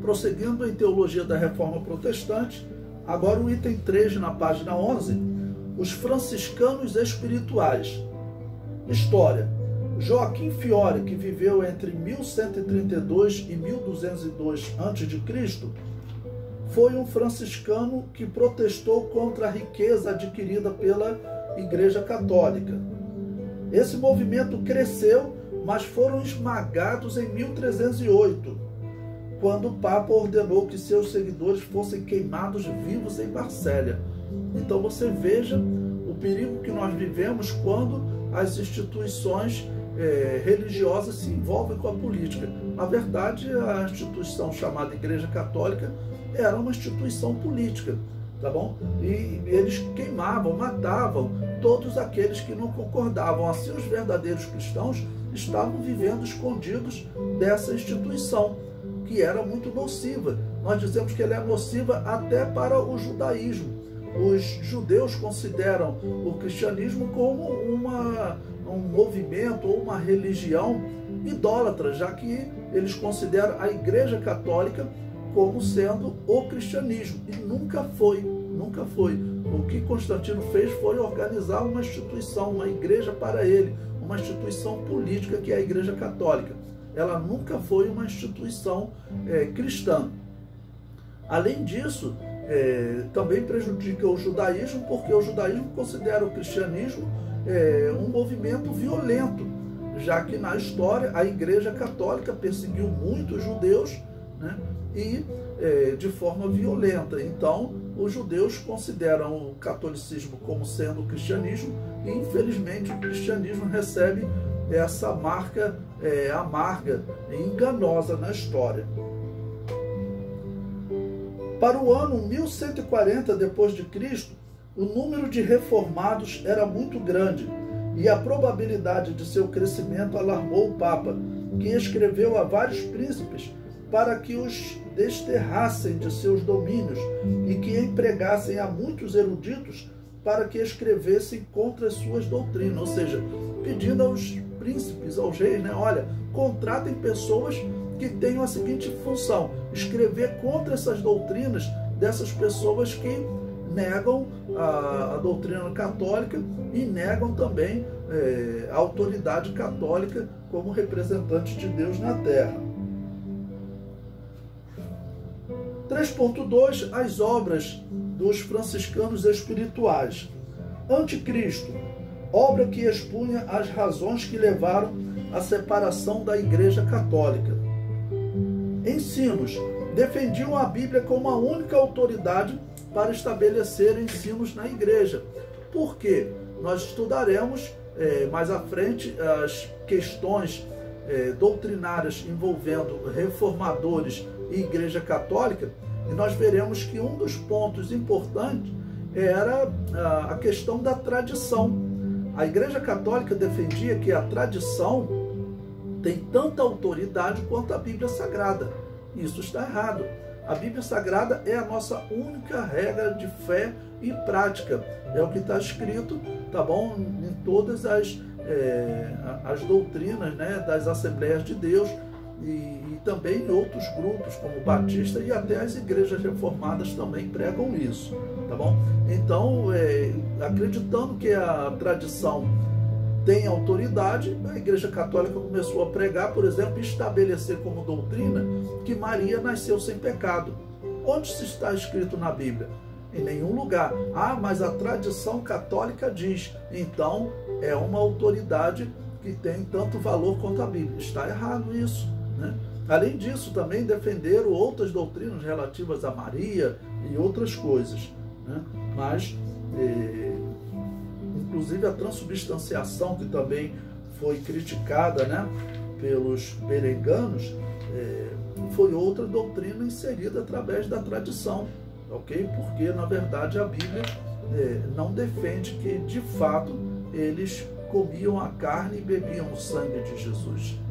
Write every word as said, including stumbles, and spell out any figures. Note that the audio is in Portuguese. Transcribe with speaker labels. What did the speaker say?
Speaker 1: prosseguindo em Teologia da Reforma Protestante, agora o item três, na página onze, os franciscanos espirituais. História. Joaquim Fiore, que viveu entre mil cento e trinta e dois e mil duzentos e dois antes de Cristo, foi um franciscano que protestou contra a riqueza adquirida pela Igreja Católica. Esse movimento cresceu, mas foram esmagados em mil trezentos e oito, quando o Papa ordenou que seus seguidores fossem queimados vivos em Marsella. Então você veja o perigo que nós vivemos quando as instituições é, religiosas se envolvem com a política. Na verdade, a instituição chamada Igreja Católica era uma instituição política, tá bom? E eles queimavam, matavam todos aqueles que não concordavam. Assim, os verdadeiros cristãos estavam vivendo escondidos dessa instituição, que era muito nociva. Nós dizemos que ela é nociva até para o judaísmo. Os judeus consideram o cristianismo como uma, um movimento ou uma religião idólatra, já que eles consideram a Igreja Católica como sendo o cristianismo. E nunca foi, nunca foi. O que Constantino fez foi organizar uma instituição, uma igreja para ele, uma instituição política que é a Igreja Católica. Ela nunca foi uma instituição é, cristã. Além disso, é, também prejudica o judaísmo, porque o judaísmo considera o cristianismo é, um movimento violento, já que na história a Igreja Católica perseguiu muitos judeus, né, e é, de forma violenta. Então, os judeus consideram o catolicismo como sendo o cristianismo e, infelizmente, o cristianismo recebe essa marca é, amarga e enganosa na história. Para o ano mil cento e quarenta depois de Cristo, o número de reformados era muito grande e a probabilidade de seu crescimento alarmou o Papa, que escreveu a vários príncipes para que os desterrassem de seus domínios e que empregassem a muitos eruditos para que escrevessem contra as suas doutrinas, ou seja, pedindo aos príncipes, aos reis, né, olha, contratem pessoas que tenham a seguinte função: escrever contra essas doutrinas dessas pessoas que negam a, a doutrina católica e negam também é, a autoridade católica como representante de Deus na Terra. três ponto dois, as obras dos franciscanos espirituais. Anticristo, obra que expunha as razões que levaram à separação da Igreja Católica. Ensinos, defendiam a Bíblia como a única autoridade para estabelecer ensinos na Igreja. Por quê? Nós estudaremos é, mais à frente as questões é, doutrinárias envolvendo reformadores e Igreja Católica, e nós veremos que um dos pontos importantes era a questão da tradição. A Igreja Católica defendia que a tradição tem tanta autoridade quanto a Bíblia Sagrada. Isso está errado. A Bíblia Sagrada é a nossa única regra de fé e prática. É o que está escrito, tá bom, em todas as, é, as doutrinas, né, das Assembleias de Deus, e, e também em outros grupos, como o Batista, e até as igrejas reformadas também pregam isso, tá bom? Então, é, acreditando que a tradição tem autoridade, a Igreja Católica começou a pregar, por exemplo, estabelecer como doutrina que Maria nasceu sem pecado. Onde se está escrito na Bíblia? Em nenhum lugar. Ah, mas a tradição católica diz. Então, é uma autoridade que tem tanto valor quanto a Bíblia. Está errado isso, né? Além disso, também defenderam outras doutrinas relativas a Maria e outras coisas, né? Mas, eh, inclusive a transubstanciação, que também foi criticada, né, pelos berenganos, eh, foi outra doutrina inserida através da tradição, ok? Porque, na verdade, a Bíblia eh, não defende que, de fato, eles comiam a carne e bebiam o sangue de Jesus.